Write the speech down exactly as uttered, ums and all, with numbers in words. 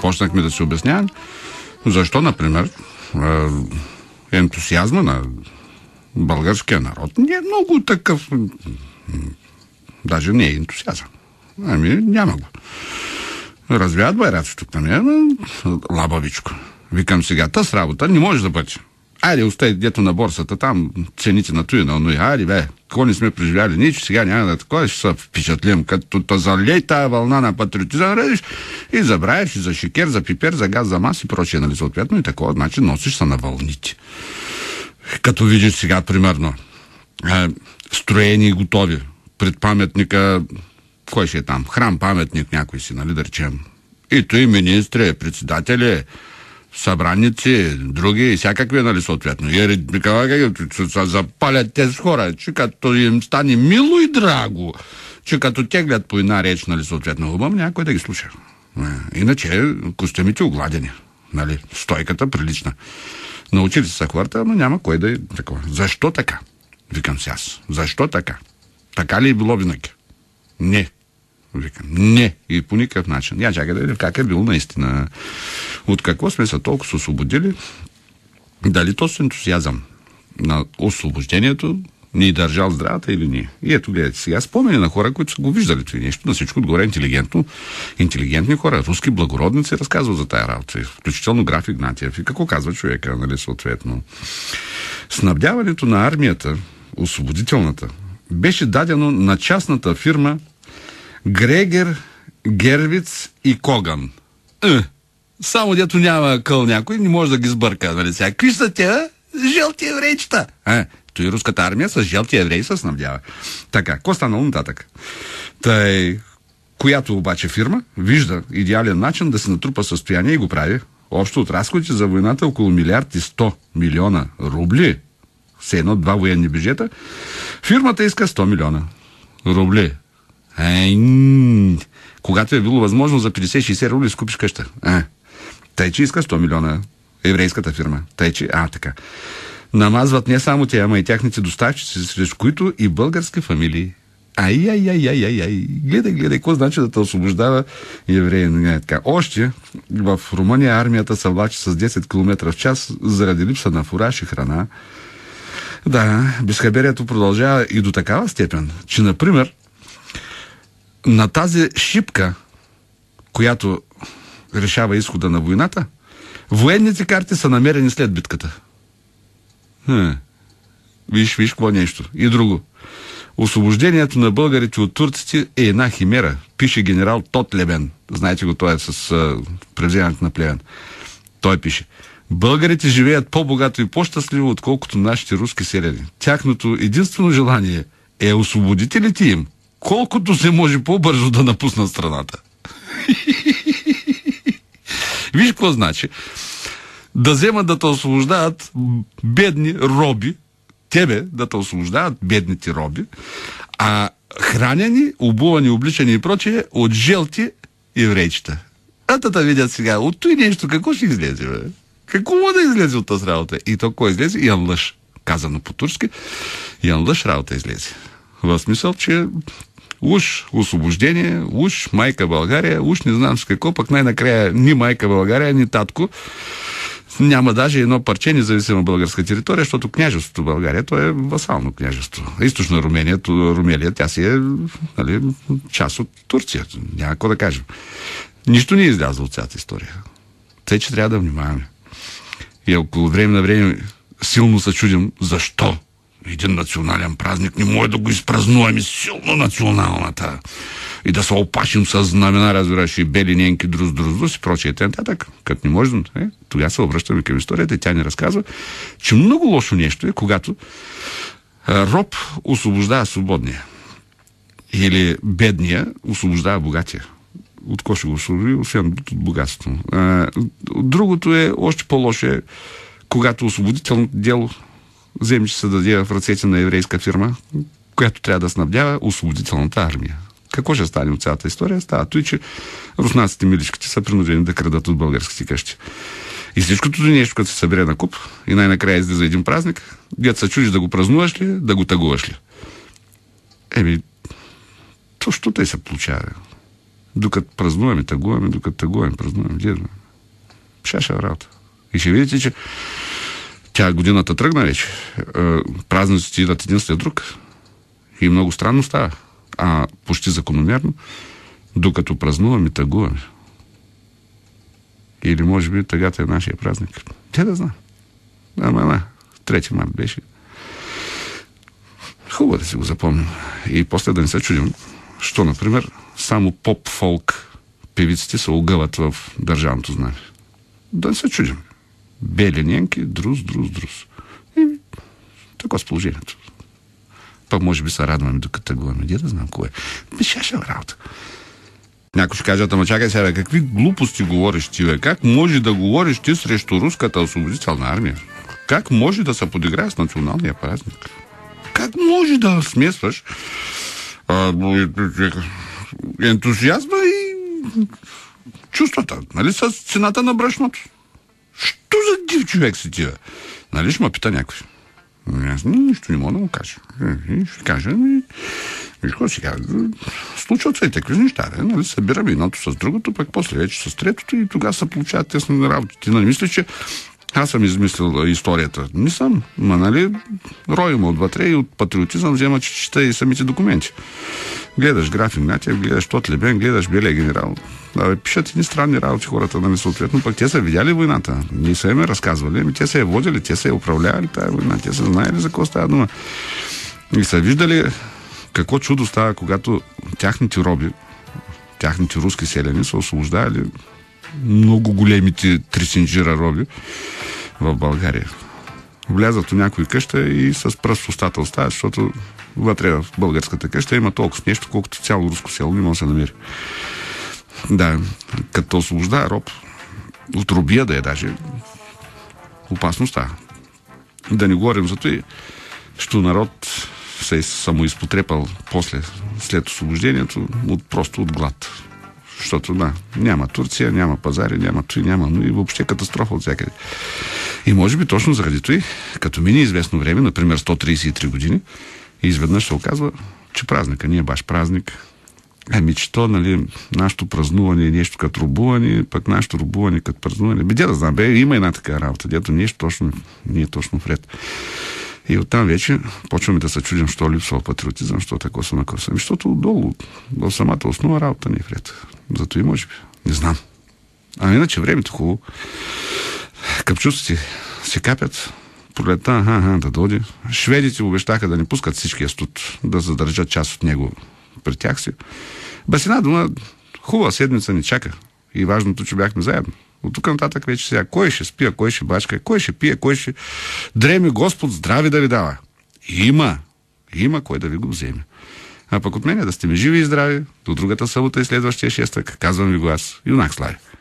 почнахме да се обясняваме защо, например, ентусиазма на българския народ не е много такъв. Даже не е ентусиазъм. Ами, няма го. Развяват байраци тук на нея, лабавичко. Викам сега, тъс работа не може да бъде. Айде, остай дето на борсата, там цените на туи, на онои. Айде, бе, какво не сме преживяли ничо, сега няма да такова, ще се впечатлим, като та залей тая вълна на патриотизъм, редиш и забравиш и за шикер, за пипер, за газ, за мас и прочее, нали, съответно и такова, значи носиш се на вълните. Като видиш сега, примерно, е, строени и готови пред паметника, кой ще е там, храм паметник някой си, нали, да речем. И той министри, председатели, събранници, други и всякакви, нали, съответно. И запалят тези хора, че като им стане мило и драго, че като теглят по една реч, нали, съответно, хубав, някой да ги слуша. Иначе костюмите огладени, нали, стойката прилична. Научили се хората, но няма кой да е такова. Защо така? Викам си аз. Защо така? Така ли е било винаги? Не. Викам, не. И по никакъв начин. Я чакай да видим как е било наистина. От какво сме се толкова се освободили? Дали то с ентусиазъм на освобождението ни държал здравата или не? И ето гледайте сега спомени на хора, които са го виждали това нещо, на всичко отгоре интелигентно. Интелигентни хора, руски благородници разказват за тая работа. Включително граф Игнатиев. И какво казва човека, нали, съответно? Снабдяването на армията, освободителната, беше дадено на частната фирма Грегер, Гервиц и Коган. Е, само дето няма къл някой, не може да ги сбърка. Нали сега? Какви са те? Жълти еврейчета. Е, то и руската армия с жълти евреи се снабдява. Така, какво станало нататък? Тъй, която обаче фирма вижда идеален начин да се натрупа състояние и го прави. Общо от разходите за войната около милиард и сто милиона рубли. Все едно два военни бюджета. Фирмата иска сто милиона рубли. Ей, когато е било възможно за петдесет-шейсет рубли скупиш къща. А, тъй, че иска сто милиона еврейската фирма. Тъй, че, а, така. Намазват не само те, ама и тяхните доставчици, срещу които и български фамилии. Ай, ай, ай, ай, ай, ай. Гледай, гледай, какво значи да те освобождава евреи. Не, така. Още в Румъния армията се влачи с десет километра в час заради липса на фураж и храна. Да, безхаберието продължава и до такава степен, че, например, на тази шипка, която решава изхода на войната, военните карти са намерени след битката. Хм. Виж, виж, какво нещо. И друго. Освобождението на българите от турците е една химера, пише генерал Тотлебен. Знаете го, той е с а, превземането на Плевен. Той пише: българите живеят по-богато и по-щастливо, отколкото нашите руски селяни. Тяхното единствено желание е освободителите им колкото се може по-бързо да напуснат страната. Виж какво значи. Да вземат да те освобождават бедни роби, тебе да те освобождават бедните роби, а хранени, обувани, обличани и прочее от жълти еврейчета. А да видят сега, от той нещо, какво ще излезе, бе? Какво може да излезе от тази работа? И то кой излезе? Ян Лъш. Казано по-турски, Ян Лъш работа излезе. В смисъл, че уж освобождение, уж майка България, уж не знам с какво, пък най-накрая ни майка България, ни татко. Няма даже едно парче независима българска територия, защото княжеството България, то е васално княжество. Източна Румения, Румелия, тя си е, нали, част от Турция. Няма какво да кажем. Нищо не е излязло от цялата история. Тъй, че трябва да внимаваме. И около време на време силно се чудим защо един национален празник не може да го изпразнуваме силно националната и да се опашим с знамена, разбираш, и бели ненки, друз, друз, друз и прочее. Тентатък, като не може, е, тогава се обръщаме към историята и тя ни разказва, че много лошо нещо е, когато а, роб освобождава свободния или бедния освобождава богатия. От кого ще го освободи, освен от богатство. А, другото е, още по-лошо е, когато освободителното дело вземе, че се даде в ръцете на еврейска фирма, която трябва да снабдява освободителната армия. Какво ще стане от цялата история? Става той, че руснаците миличките са принудени да крадат от българските къщи. И всичкото нещо, като се събере на куп и най-накрая излиза един празник, дето се чудиш да го празнуваш ли, да го тъгуваш ли. Еми, то що те се получава? Докато празнуваме, тъгуваме, докато тъгуваме, празнуваме. Шаша работа. И ще видите, че тя годината тръгна вече. Празниците идват един след друг. И много странно става. А почти закономерно, докато празнуваме, тъгуваме. Или може би тъгата е нашия празник. Те да знам. Ама, ама, трети март беше. Хубаво да си го запомним. И после да не се чудим, що, например, само поп-фолк певиците се огъват в държавното знаме. Да не се чудим. Бели ненки, друз, друз, друз. И така с положението. Пък може би се радваме, докато тъгуваме. Де да знам кое е. Шаша работа. Някой ще кажат, ама чакай сега, какви глупости говориш ти, бе? Как може да говориш ти срещу руската освободителна армия? Как може да се подиграе с националния празник? Как може да смесваш а, ентузиазма и чувствата, нали, с цената на брашното? Що за див човек си ти, бе? Нали ще ме пита някой? Аз нищо не мога да му кажа. И ще кажа, и виж сега, случват се и такива неща, да, нали, събираме едното с другото, пък после вече с третото и тогава се получават тесни работи. Ти нали мислиш, че аз съм измислил историята? Не съм. Ма, нали, роим отвътре и от патриотизъм взема, че чета и самите документи. Гледаш Граф Игнатиев, гледаш Тотлебен, гледаш Белия генерал. Да, пишат едни странни работи хората, нали, съответно, пък те са видяли войната. Ние са им разказвали, ами те са я водили, те са я управлявали тази война, те са знаели за какво става дума. И са виждали какво чудо става, когато тяхните роби, тяхните руски селяни са освобождавали много големите трисинджира роби в България. Влязат в някой къща и с пръст в устата оставят, защото вътре в българската къща има толкова нещо, колкото цяло руско село не може да се намери. Да, като освобождава роб, от робия да е даже, опасно става. Да не говорим за това, що народ се е самоизпотрепал после, след освобождението, от, просто от глад. Защото, да, няма Турция, няма пазари, няма той, няма, но и въобще катастрофа от всякъде. И може би точно заради това, като мине известно време, например сто тридесет и три години, и изведнъж се оказва, че празника не е баш празник. Ами, че то, нали, нашето празнуване е нещо като рубуване, пък нашето рубуване като празнуване. Бе, де да знам, бе, има една така работа, дето нещо точно, не е точно вред. И оттам вече почваме да се чудим, що липсва патриотизъм, що тако са накоса. Ами, защото отдолу, в самата основа работа не е вред. Зато и може би. Не знам. А иначе времето хубаво. Къпчуците се капят. Пролетта, аха, аха, да дойде. Шведите обещаха да не пускат всичкия студ, да задържат част от него при тях си. Без една дума, хубава седмица ни чака. И важното, че бяхме заедно. От тук нататък вече сега, кой ще спи, кой ще бачка, кой ще пие, кой ще дреме, Господ здрави да ви дава. Има, има кой да ви го вземе. А пък от мен да сте ми живи и здрави, до другата събота и следващия шестък, казвам ви го аз, юнак Слави.